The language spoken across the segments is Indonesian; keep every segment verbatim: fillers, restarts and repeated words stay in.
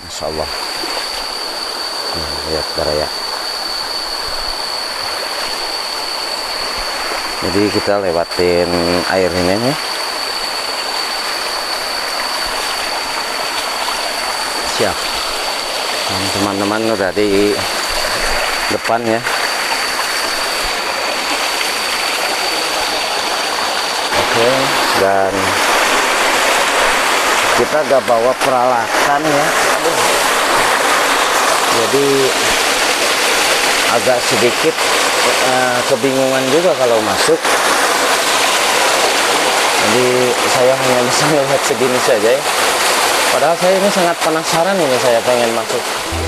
Masya Allah. Nih, lihat baraya. Jadi kita lewatin air ini nih. Siap. Teman-teman udah di depan ya. Oke, dan kita gak bawa peralatan ya. Aduh. Jadi agak sedikit uh, kebingungan juga kalau masuk. Jadi saya hanya bisa melihat segini saja ya. Padahal saya ini sangat penasaran, ini saya pengen masuk.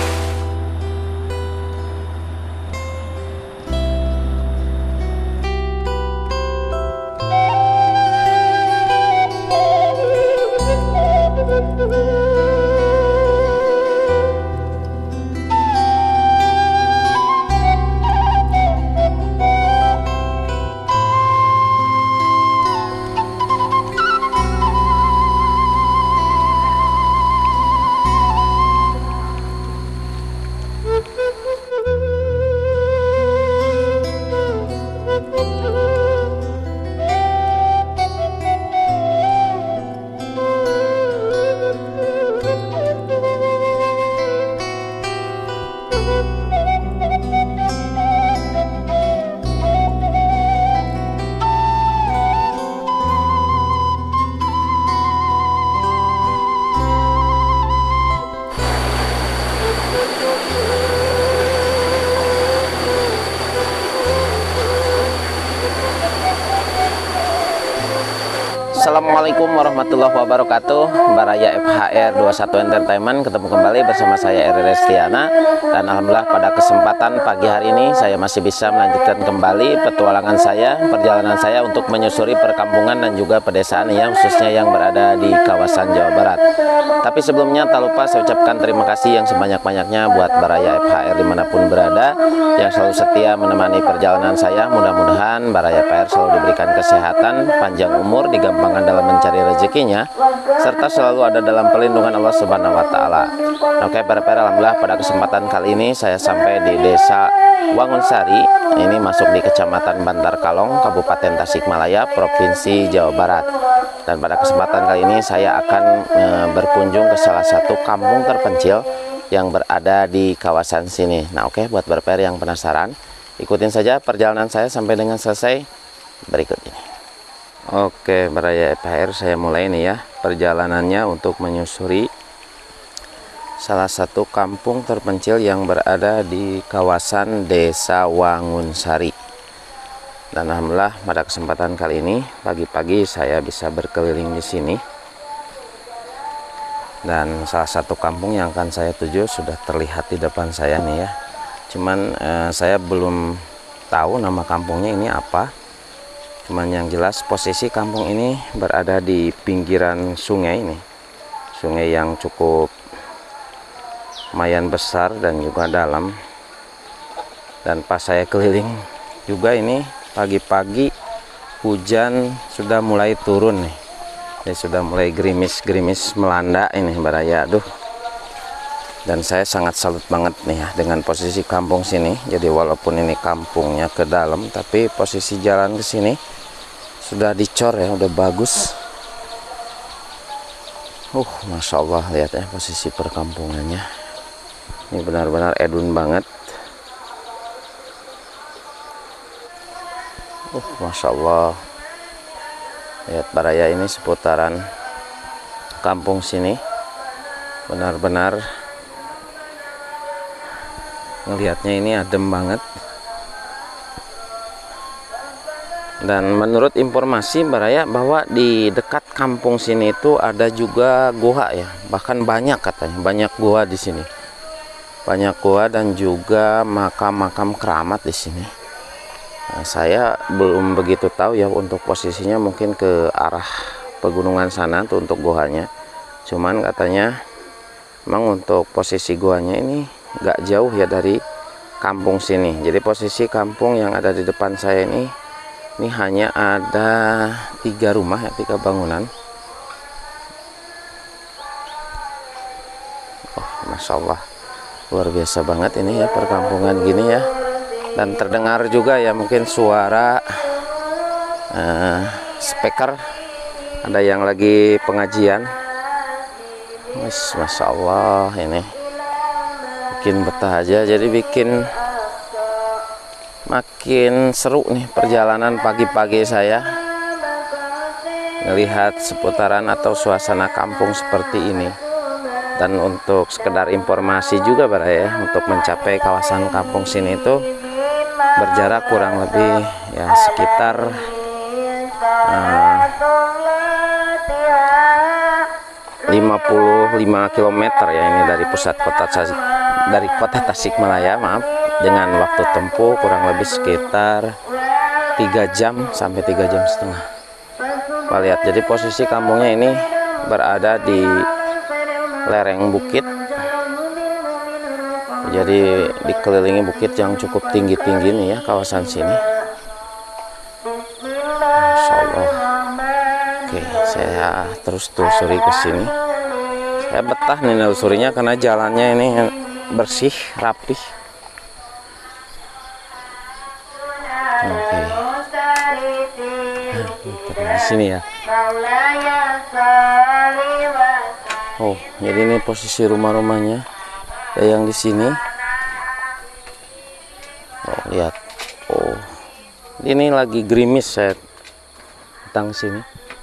Assalamualaikum warahmatullahi wabarakatuh. Baraya F H R dua puluh satu Entertainment ketemu kembali bersama saya Eri Restiana. Dan alhamdulillah pada kesempatan pagi hari ini saya masih bisa melanjutkan kembali petualangan saya, perjalanan saya untuk menyusuri perkampungan dan juga pedesaan ya, khususnya yang berada di kawasan Jawa Barat. Tapi sebelumnya tak lupa saya ucapkan terima kasih yang sebanyak-banyaknya buat Baraya F H R dimanapun berada yang selalu setia menemani perjalanan saya. Mudah-mudahan Baraya F H R selalu diberikan kesehatan, panjang umur, digampangkan dalam mencari rezekinya, serta selalu ada dalam perlindungan Allah Subhanahu wa Ta'ala. Oke, para para alhamdulillah pada kesempatan kali ini saya sampai di Desa Wangunsari. Ini masuk di Kecamatan Bantar Kalong, Kabupaten Tasikmalaya, Provinsi Jawa Barat. Dan pada kesempatan kali ini saya akan e, berkunjung ke salah satu kampung terpencil yang berada di kawasan sini. Nah, oke, buat para para yang penasaran, ikutin saja perjalanan saya sampai dengan selesai berikut ini. Oke, Baraya F H R saya mulai nih ya perjalanannya untuk menyusuri salah satu kampung terpencil yang berada di kawasan Desa Wangunsari. Dan alhamdulillah pada kesempatan kali ini pagi-pagi saya bisa berkeliling di sini. Dan salah satu kampung yang akan saya tuju sudah terlihat di depan saya nih ya. Cuman eh, saya belum tahu nama kampungnya ini apa. Cuman yang jelas posisi kampung ini berada di pinggiran sungai ini. Sungai yang cukup lumayan besar dan juga dalam. Dan pas saya keliling juga ini pagi-pagi hujan sudah mulai turun nih. Jadi sudah mulai gerimis-gerimis melanda ini Baraya. Aduh. Dan saya sangat salut banget nih ya dengan posisi kampung sini. Jadi walaupun ini kampungnya ke dalam, tapi posisi jalan ke sini sudah dicor ya, udah bagus. Uh, Masya Allah, lihat ya posisi perkampungannya. Ini benar-benar edun banget. Uh, Masya Allah. Lihat Baraya ini seputaran kampung sini. Benar-benar ngelihatnya ini adem banget. Dan menurut informasi Baraya bahwa di dekat kampung sini itu ada juga goa ya, bahkan banyak katanya, banyak goa di sini, banyak goa dan juga makam-makam keramat di sini. Nah, saya belum begitu tahu ya untuk posisinya, mungkin ke arah pegunungan sana tuh untuk goanya. Cuman katanya memang untuk posisi goanya ini nggak jauh ya dari kampung sini. Jadi posisi kampung yang ada di depan saya ini Ini hanya ada tiga rumah ya, tiga bangunan. Oh, Masya Allah, luar biasa banget ini ya perkampungan gini ya. Dan terdengar juga ya mungkin suara uh, speaker, ada yang lagi pengajian. Mas, Masya Allah, ini bikin betah aja, jadi bikin makin seru nih perjalanan pagi-pagi saya melihat seputaran atau suasana kampung seperti ini. Dan untuk sekedar informasi juga Bara ya, untuk mencapai kawasan kampung sini itu berjarak kurang lebih ya sekitar uh, lima puluh lima kilometer ya, ini dari pusat kota Tasik, dari kota Tasikmalaya, maaf, dengan waktu tempuh kurang lebih sekitar tiga jam sampai tiga jam setengah. Kita lihat, jadi posisi kampungnya ini berada di lereng bukit, jadi dikelilingi bukit yang cukup tinggi-tinggi nih ya kawasan sini. Masya Allah. Oke, saya terus telusuri ke sini. Saya betah nih nelusurinya karena jalannya ini bersih, rapih. Oke. Di sini ya. Oh, jadi ini posisi rumah-rumahnya. Ada yang di sini. Oh, lihat. Oh, ini lagi gerimis, saya datang sini.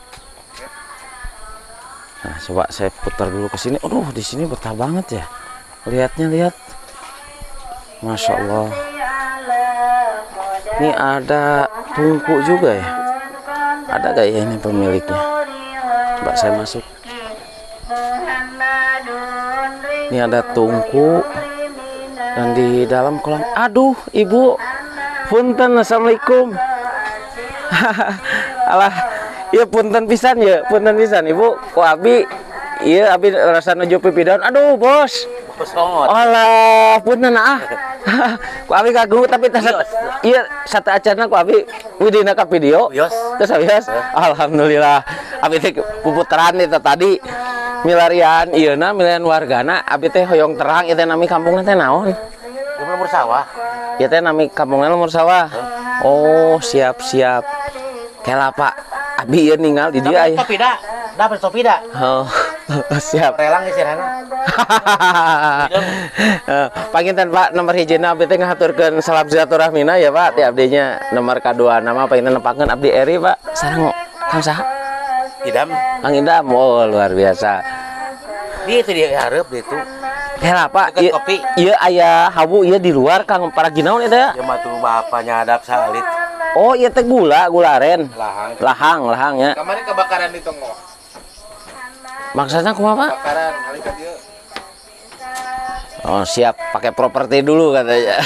Nah, coba saya putar dulu ke sini. Aduh, di sini betah banget ya. Lihatnya, lihat. Masya Allah. Ini ada tungku juga ya. Ada gak ya ini pemiliknya? Coba saya masuk. Ini ada tungku. Dan di dalam kolam. Aduh, ibu. Punten, assalamualaikum. Alah, iya punten pisan ya, punten pisan ibu. Ku abi, iya abi rasa nuju pipi daun. Aduh bos. Alah, punten ah. Ku abi kagum tapi tas iya satu acarana ku abi widina ka video. Terus abias. Alhamdulillah. Abi teh puputeran itu tadi milarian ieuna milarian wargana, abi teh hoyong terang ieu teh nami kampungna teh naon? Lumur sawah. Ieu teh nami kampungna lumur sawah. Oh, siap-siap. Kela Pak, abi ieu ninggal di dia aya. Topi da. Dapat topi da. Oh, siap. Relang isirana. Panginten Pak, nomor hijina abdi teh ngahaturkeun salam silaturahmina ya Pak. Ti abdinya nomor kadua nama panginten nepakeun abdi Eri Pak. Sareng Kang saha? Idam. Kang Idam. Oh, luar biasa. Di itu dia hareup di itu. Kela Pak, Deket kopi. Ieu aya hawu ieu di luar Kang paraginaun eta ya? Ya mah tuh bapaknya adap salit. Oh, ieu teh gula, gula aren. Lahang. Lahang, lahang ya. Kemarin kebakaran di Tongo. Maksudnya kumaha Pak? Kebakaran kali ka dieu. Oh, siap, pakai properti dulu katanya.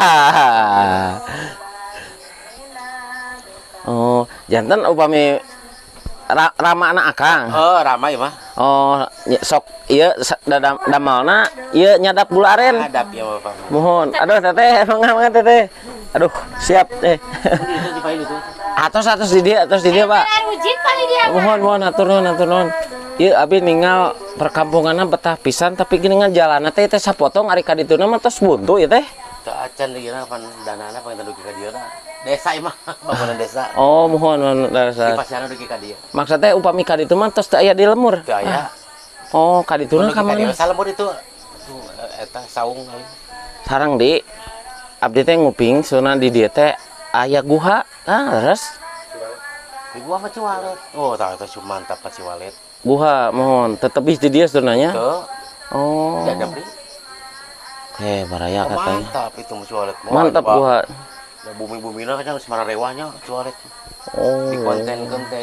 Oh, jantan upami ra, rama anak akang. Oh, ramai mah. Oh, sok ieu dadam damalna ieu nyadap gula aren. Adap ya Bapak. Mohon. Aduh, teteh, mangga mangga teteh. Aduh, siap teh. Itu di itu. Atos atos di dia, atos di dia, Pak. Mohon, mohon atur nuhun, atur nuhun. Ieu abi ninggal perkampunganna betah pisan tapi gini ngan jalanna teh teh sapotong ari ka dituna mah tos buntu ieu teh. Teu acan di dieuna pan danana pan dugi ka dieu desa imah bangunan desa. Oh, mohon mohon Di dasar. pasiana dugi ka dieu. Maksudnya upami ka ditu mah tos teu aya di lemur. Teu aya. Oh, ka dituna ka mana? Salemur itu. Tuh eta saung kali. Sareng di abdi teh nguping sunah di dieu teh aya guha. Ah, leres. Di gua mah Ciwalet. Oh, tah eta mantap ka Ciwalet. Guha mohon tetep di dia sunanya. Tuh. Oh. Jaga beli. Oke, baraya Oh, katanya. mantap itu Ciwalet. Mantap guha. Ya bumi-bumina kan semara rewahnya Ciwalet. Oh. Di konten-konten teh.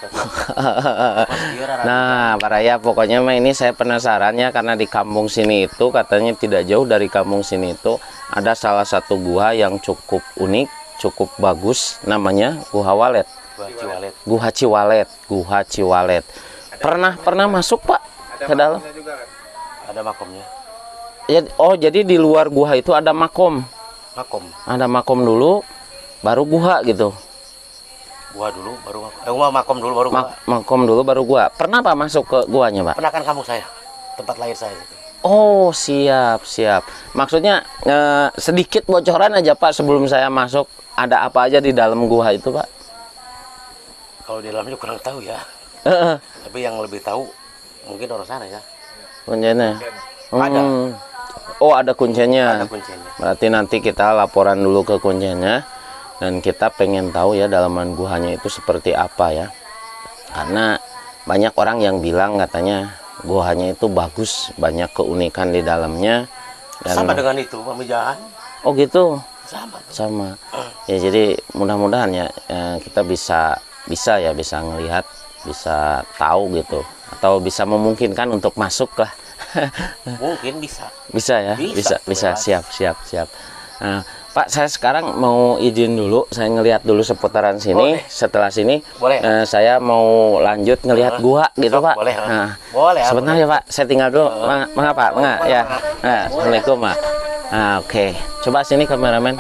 Nah, baraya pokoknya mah ini saya penasaran ya karena di kampung sini itu katanya tidak jauh dari kampung sini itu ada salah satu gua yang cukup unik, cukup bagus namanya Guha Walet. Gua Ciwalet. Guha Ciwalet, Guha Ciwalet. Pernah pernah masuk Pak ke dalam? Ada makomnya. Ya, oh jadi di luar guha itu ada makom. Makom. Ada makom dulu, baru guha gitu. Gua dulu baru makom. Eh, gua makom dulu baru gua. Ma makom dulu baru gua. Pernah Pak masuk ke guanya Pak? Pernah kan kampung saya, tempat lahir saya itu. Oh, siap, siap. Maksudnya eh, sedikit bocoran aja Pak sebelum saya masuk. Ada apa aja di dalam gua itu Pak? Kalau di dalamnya kurang tahu ya. Heeh. Tapi yang lebih tahu mungkin orang sana ya. Kuncinya. Ada. Hmm. Oh, ada kuncinya. Ada kuncinya. Berarti nanti kita laporan dulu ke kuncinya dan kita pengen tahu ya dalaman guanya itu seperti apa ya. Karena banyak orang yang bilang katanya guanya itu bagus, banyak keunikan di dalamnya. Dan Sama dengan itu pemijahan. oh gitu. Sama. Sama. Ya jadi mudah-mudahan ya eh, kita bisa bisa ya bisa ngelihat, bisa tahu gitu atau bisa memungkinkan untuk masuk lah. Mungkin bisa. Bisa ya, bisa, Bisa, bisa, bebas. siap, siap, siap. Nah, Pak, saya sekarang mau izin dulu, saya ngelihat dulu seputaran sini. Boleh. Setelah sini, Boleh. eh, saya mau lanjut ngelihat gua gitu, Sok, Pak. boleh, Nah, boleh, sebentar boleh. ya, Pak. Saya tinggal dulu. Mangga, mangga, Pak, mangga, ya. Nah, Assalamualaikum, Pak. Nah, oke. Coba sini kameramen.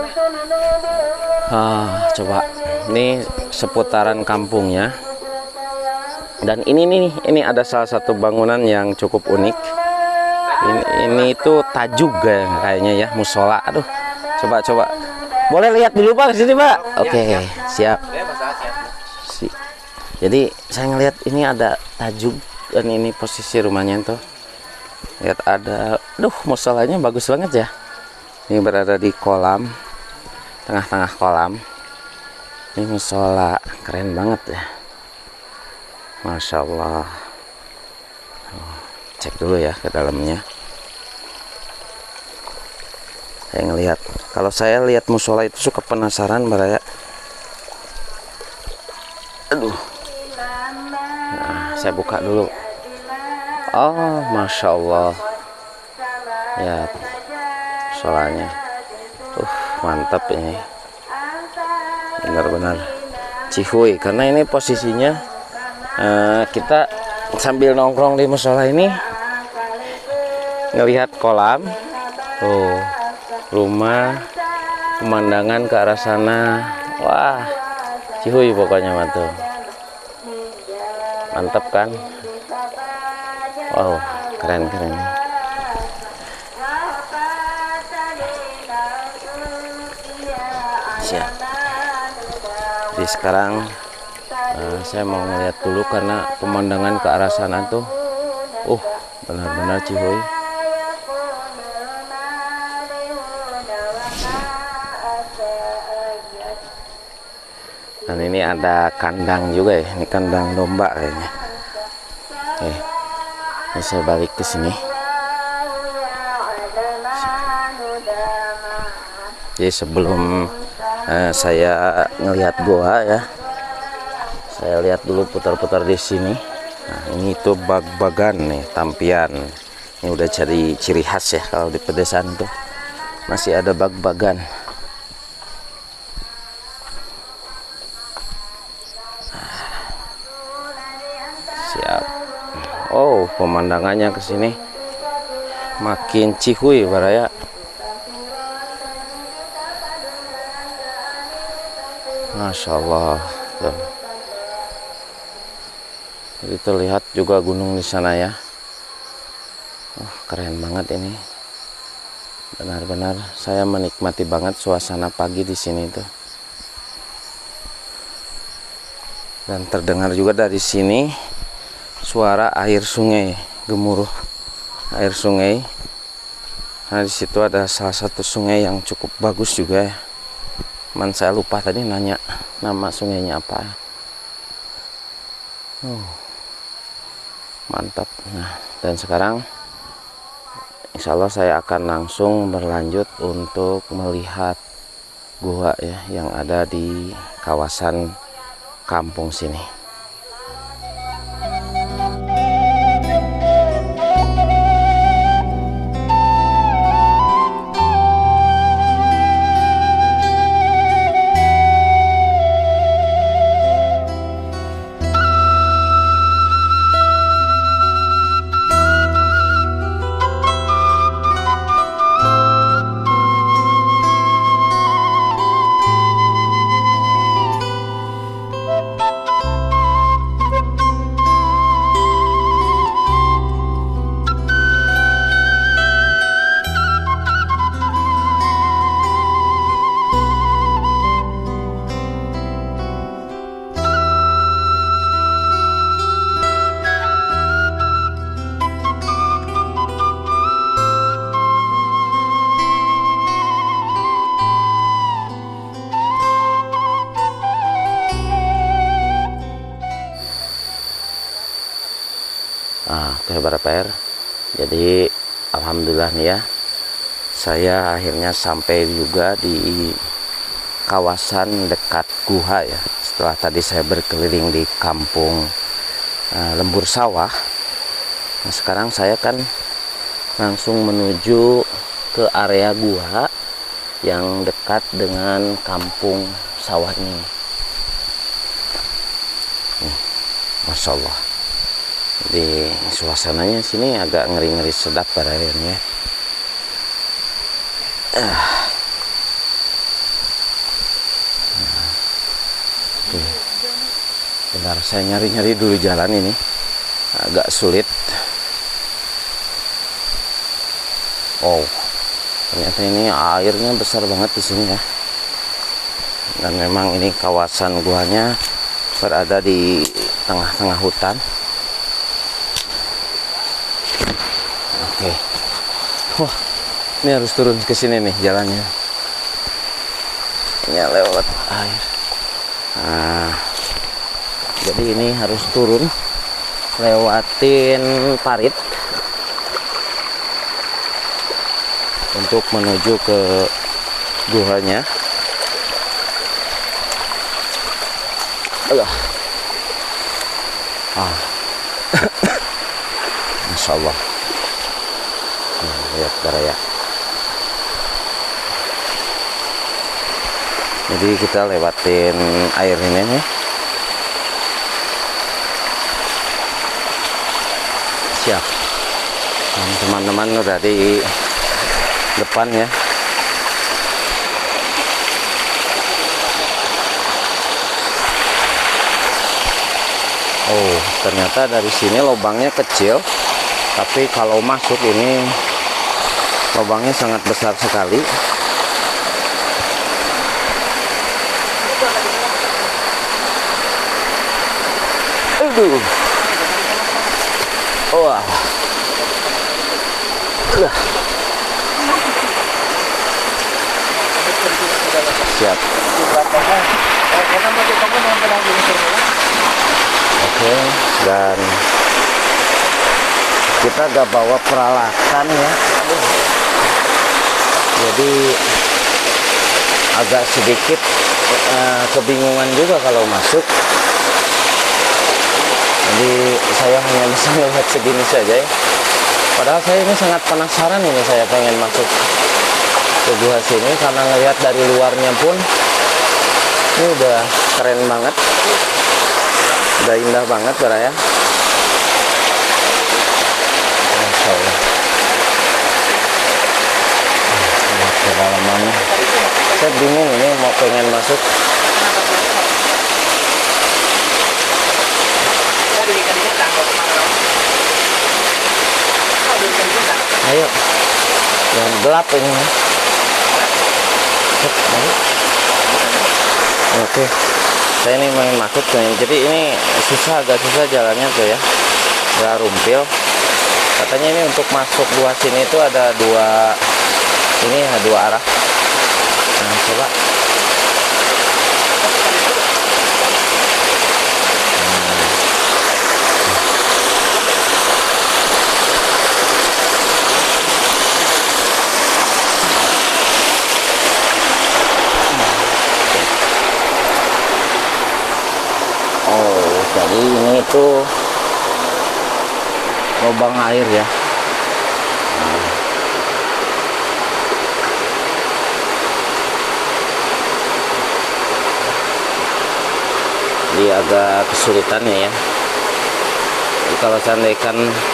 Ah, coba. Ini seputaran kampungnya. Dan ini nih, ini ada salah satu bangunan yang cukup unik. Ini, ini itu tajuk ya, kayaknya ya, musola. Aduh, coba coba. Boleh lihat dulu Pak ke sini Pak. Oke, siap. Si- Jadi saya ngelihat ini ada tajuk dan ini posisi rumahnya tuh. Lihat ada, aduh musolanya bagus banget ya. Ini berada di kolam, tengah-tengah kolam. Ini musola keren banget ya. Masya Allah. Oh, cek dulu ya ke dalamnya. Saya ngelihat, kalau saya lihat musola itu suka penasaran Baraya. Aduh. Nah, saya buka dulu. Oh, Masya Allah. Ya, musolanya. Uh, mantap ini. Benar-benar cihuy, karena ini posisinya Uh, kita sambil nongkrong di musola ini ngelihat kolam, tuh rumah, pemandangan ke arah sana, wah cihuy pokoknya mantap, mantap kan, wow keren keren. Siap. Jadi sekarang Nah, saya mau ngeliat dulu karena pemandangan ke arah sana tuh, uh, benar-benar cihuy. Dan ini ada kandang juga ya, ini kandang domba kayaknya. Oke, ini saya balik ke sini. Jadi sebelum eh, saya ngelihat goa ya, saya lihat dulu putar-putar di sini. Nah, ini tuh bag-bagan nih, tampian. Ini udah jadi ciri khas ya kalau di pedesaan tuh. Masih ada bag-bagan. Siap. Oh, pemandangannya ke sini makin cihuy Baraya. Masya Allah. Tuh. Jadi terlihat juga gunung di sana ya. Oh, keren banget ini. Benar-benar saya menikmati banget suasana pagi di sini tuh. Dan terdengar juga dari sini suara air sungai gemuruh. Air sungai. Nah, di situ ada salah satu sungai yang cukup bagus juga ya. Man saya lupa tadi nanya nama sungainya apa. Oh. Mantap. Nah, dan sekarang insya Allah saya akan langsung berlanjut untuk melihat gua ya yang ada di kawasan kampung sini. F H R. Jadi alhamdulillah nih ya, saya akhirnya sampai juga di kawasan dekat Guha ya. Setelah tadi saya berkeliling di kampung uh, Lembur Sawah, nah sekarang saya kan langsung menuju ke area Guha yang dekat dengan kampung sawah ini. Nih, Masya Allah, di suasananya sini agak ngeri-ngeri sedap pada akhirnya. Ah. Bentar, saya nyari-nyari dulu jalan ini, agak sulit. Oh, ternyata ini airnya besar banget di sini ya. Dan memang ini kawasan guanya berada di tengah-tengah hutan. Oke. Wah, ini harus turun ke sini nih jalannya. Ini lewat air. Nah, jadi ini harus turun lewatin parit untuk menuju ke guanya. Alah. Ah. Masya Allah. Nah, lihat baraya. Jadi kita lewatin air ini nih. Siap. Teman-teman udah di depan ya. Oh, ternyata dari sini lubangnya kecil, tapi kalau masuk ini lubangnya sangat besar sekali. Aduh. Wah. Uh. Siap. Oke, dan kita gak bawa peralatan ya. Jadi agak sedikit uh, kebingungan juga kalau masuk. Jadi saya hanya bisa melihat segini saja ya. Padahal saya ini sangat penasaran, ini saya pengen masuk ke gua sini karena ngelihat dari luarnya pun ini udah keren banget, udah indah banget ya. Masya Allah. Lihat kedalamannya. Saya bingung ini mau pengen masuk. Ayo, yang gelap ini. Oke, saya ini main masuk nih. Jadi ini susah, agak susah jalannya tuh ya, nggak rumpil. Katanya ini untuk masuk gua sini itu ada dua, ini ya dua arah. Nah, coba. Jadi ini itu lubang air ya. Nah. Jadi agak kesulitan ya. Jadi kalau seandainya kan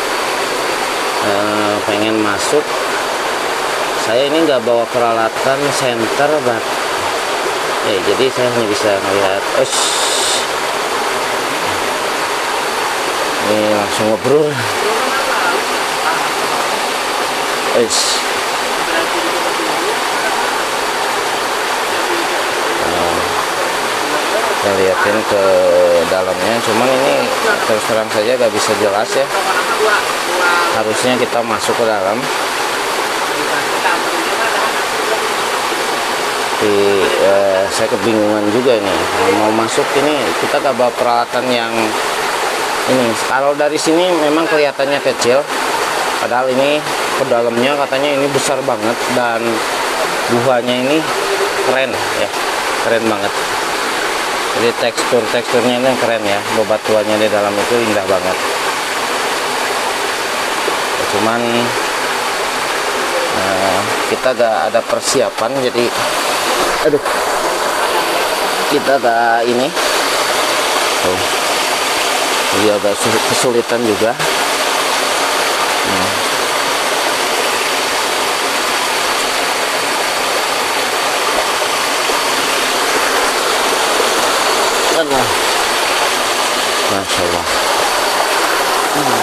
eh, pengen masuk, saya ini nggak bawa peralatan senter, bah. Ya, jadi saya hanya bisa melihat. Ush. Ini langsung ngobrol. Eish. Nah, kita liatin ke dalamnya, cuman ini terus terang saja gak bisa jelas ya. Harusnya kita masuk ke dalam. Tapi eh, saya kebingungan juga ini. Mau masuk ini kita gak bawa peralatan yang Ini kalau dari sini memang kelihatannya kecil, padahal ini ke dalamnya katanya ini besar banget, dan guanya ini keren ya, keren banget. Jadi tekstur teksturnya ini keren ya, bebatuannya di dalam itu indah banget. Cuman nah, kita gak ada persiapan, jadi aduh kita gak ini tuh, jadi agak kesulitan juga. hmm. Aduh. Masya Allah. hmm.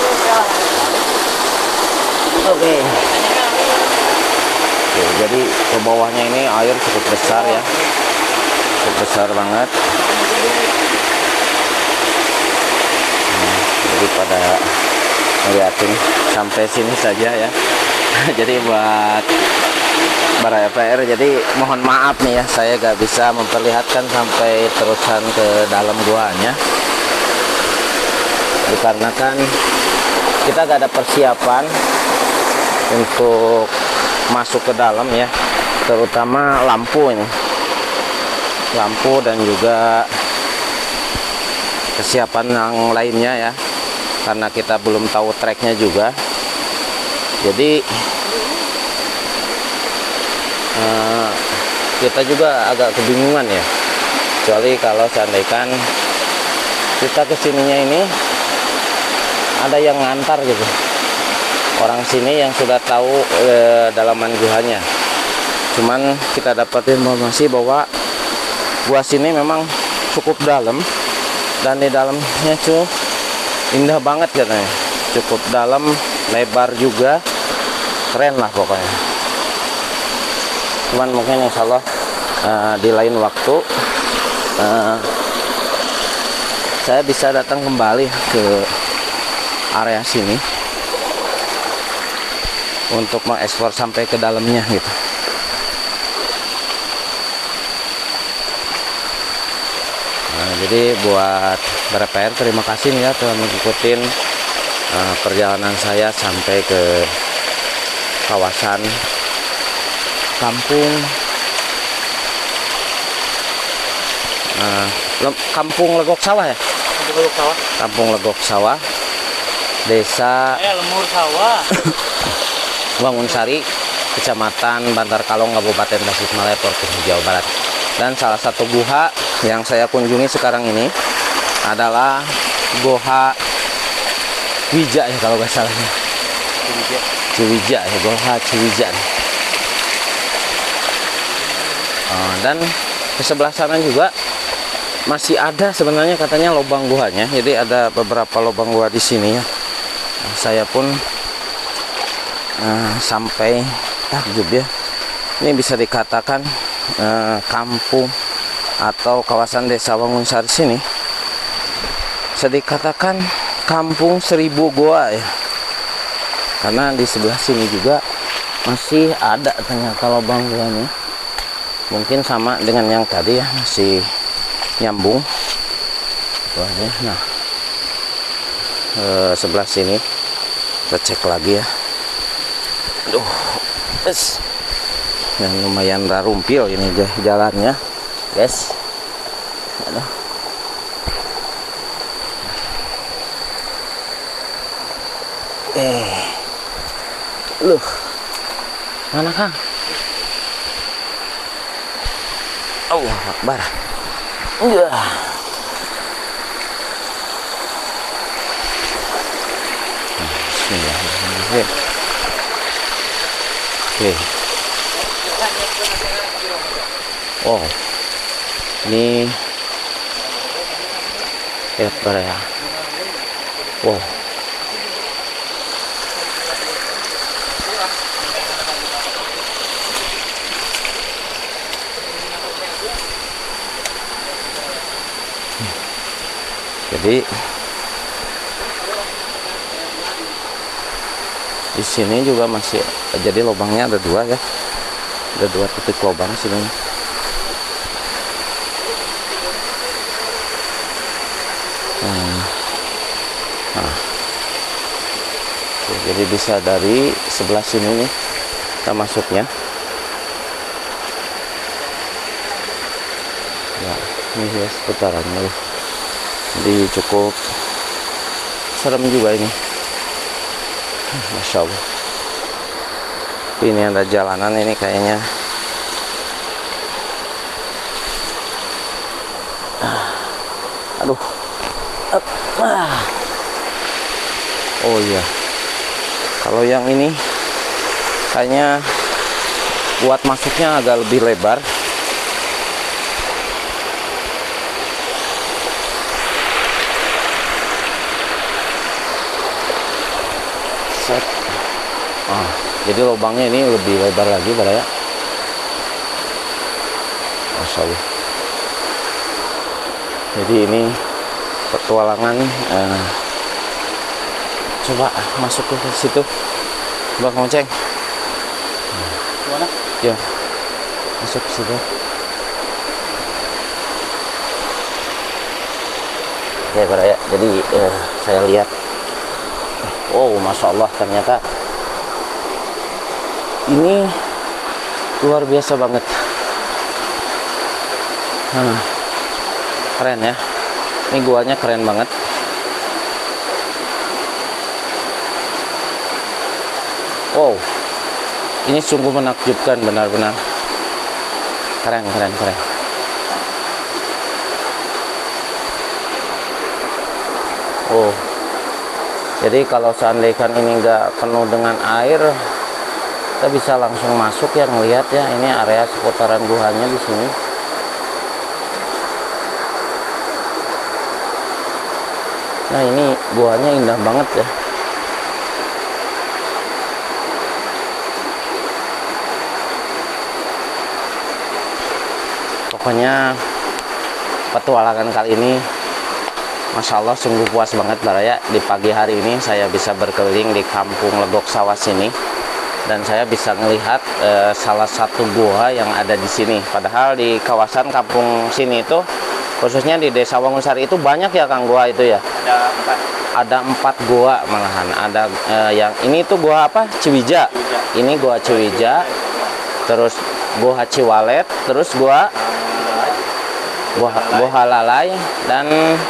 Oke okay. Oke, jadi ke bawahnya ini air cukup besar ya, cukup besar banget. hmm, Jadi pada ngeliatin sampai sini saja ya. Jadi buat Baraya P R, jadi mohon maaf nih ya, saya gak bisa memperlihatkan sampai terusan ke dalam guanya, dikarenakan kita gak ada persiapan untuk masuk ke dalam ya, terutama lampu ini, lampu dan juga kesiapan yang lainnya ya, karena kita belum tahu treknya juga. Jadi uh, kita juga agak kebingungan ya, kecuali kalau seandainya kita kesininya ini ada yang ngantar gitu, orang sini yang sudah tahu e, dalaman guanya. Cuman kita dapat informasi bahwa gua sini memang cukup dalam, dan di dalamnya tuh indah banget katanya, cukup dalam, lebar juga, keren lah pokoknya. Cuman mungkin insya Allah uh, di lain waktu uh, saya bisa datang kembali ke area sini untuk mengeksplor sampai ke dalamnya gitu. Nah, jadi buat Baraya P R, terima kasih nih ya telah mengikuti uh, perjalanan saya sampai ke kawasan kampung uh, kampung Legok Sawah ya. Legok Sawah. Kampung Legok Sawah, Desa Eh, Lemur Sawah. Wangunsari, Kecamatan Bantar Kalong, Kabupaten Tasikmalaya, Provinsi Jawa Barat. Dan salah satu guha yang saya kunjungi sekarang ini adalah Goha Wija ya kalau nggak salah. Ciwija. Ciwija ya, Goha Ciwija. Oh, dan di sebelah sana juga masih ada sebenarnya katanya lubang guanya. Jadi ada beberapa lubang gua di sini ya. Nah, saya pun uh, sampai takjub ya. Ini bisa dikatakan uh, kampung atau kawasan Desa Wangunsari sini bisa dikatakan kampung seribu goa ya. Karena di sebelah sini juga masih ada ternyata lubang guanya. Mungkin sama dengan yang tadi ya, masih nyambung. Nah, eh, sebelah sini kita cek lagi ya. Aduh, es, yang lumayan rarumpil ini jalannya, guys. Aduh. Eh, loh, mana Kang? Allah Akbar. Ya. Bismillahirrahmanirrahim. Oke. Oh, ini lebar ya. Wow. Jadi di sini juga masih, jadi lubangnya ada dua ya, ada dua titik lubang sini. Hmm. Jadi bisa dari sebelah sini nih kita masuknya. Ya, ini ya seputarannya. Jadi cukup serem juga ini. Masya Allah. Ini ada jalanan ini kayaknya. Aduh. Ah. Oh iya. Kalau yang ini kayaknya buat masuknya agak lebih lebar. Set. Ah, jadi lubangnya ini lebih lebar lagi, Pak ya. Masya Allah. Jadi ini petualangan. Eh, coba masuk ke situ, Bang Monceng. Mana? Ya, masuk ke situ. Oke, Pak ya. Jadi eh, saya lihat. Oh, Masya Allah, ternyata ini luar biasa banget. Hmm, keren ya. Ini guanya keren banget. Wow, ini sungguh menakjubkan, benar-benar keren, keren, keren. Oh. Jadi kalau seandainya ini enggak penuh dengan air, kita bisa langsung masuk ya, ngelihat ya. Ini area seputaran guhanya di sini. Nah, ini guhanya indah banget ya. Pokoknya petualangan kali ini Masya Allah sungguh puas banget Baraya. Di pagi hari ini saya bisa berkeliling di kampung Legok Sawah sini, dan saya bisa melihat eh, salah satu gua yang ada di sini. Padahal di kawasan kampung sini itu, khususnya di Desa Wangusari itu banyak ya Kang gua itu ya. Ada empat. Ada empat gua malahan. Ada eh, yang ini tuh gua apa? Ciwija. Ini gua Ciwija. Terus gua Ciwalet. Terus gua gua gua Halalai, dan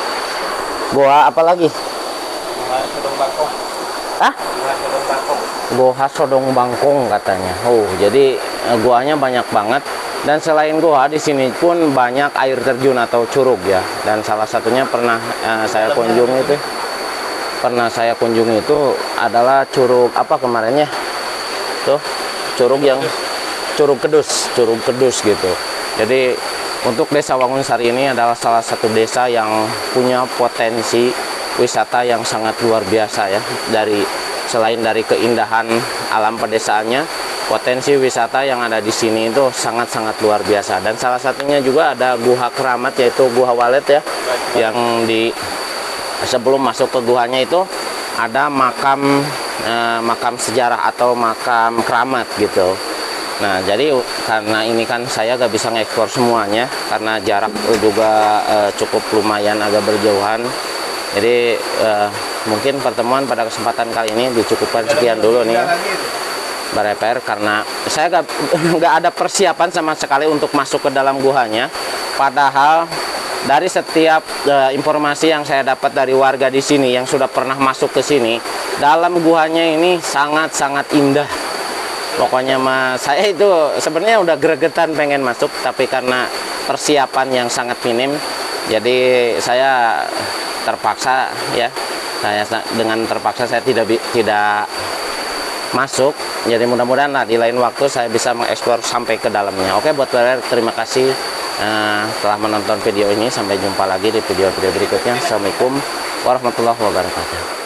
gua apa lagi? Gua Sodong Bangkong. Hah? Gua Sodong Bangkong. Goa Sodong Bangkong katanya. Oh, jadi eh, guanya banyak banget. Dan selain gua di sini pun banyak air terjun atau curug ya. Dan salah satunya pernah eh, saya kunjungi itu, pernah saya kunjungi itu adalah curug apa kemarin ya? Tuh, curug yang Curug Kedus, Curug Kedus gitu. Jadi untuk Desa Wangunsari ini adalah salah satu desa yang punya potensi wisata yang sangat luar biasa ya. Dari selain dari keindahan alam pedesaannya, potensi wisata yang ada di sini itu sangat-sangat luar biasa. Dan salah satunya juga ada Guha Keramat, yaitu Guha Walet ya, yang di sebelum masuk ke guhanya itu ada makam eh, makam sejarah atau makam keramat gitu. Nah, jadi karena ini kan saya gak bisa ngekspor semuanya karena jarak juga eh, cukup lumayan agak berjauhan. Jadi eh, mungkin pertemuan pada kesempatan kali ini dicukupkan sekian dulu nih ya, Bareper, karena saya gak, gak ada persiapan sama sekali untuk masuk ke dalam guhanya. Padahal dari setiap uh, informasi yang saya dapat dari warga di sini yang sudah pernah masuk ke sini, dalam guhanya ini sangat-sangat indah. Pokoknya mas, saya itu sebenarnya udah gregetan pengen masuk, tapi karena persiapan yang sangat minim, jadi saya terpaksa ya. Saya dengan terpaksa saya tidak tidak masuk. Jadi mudah-mudahan lah di lain waktu saya bisa mengeksplor sampai ke dalamnya. Oke, buat kalian terima kasih uh, telah menonton video ini. Sampai jumpa lagi di video-video berikutnya. Assalamualaikum warahmatullahi wabarakatuh.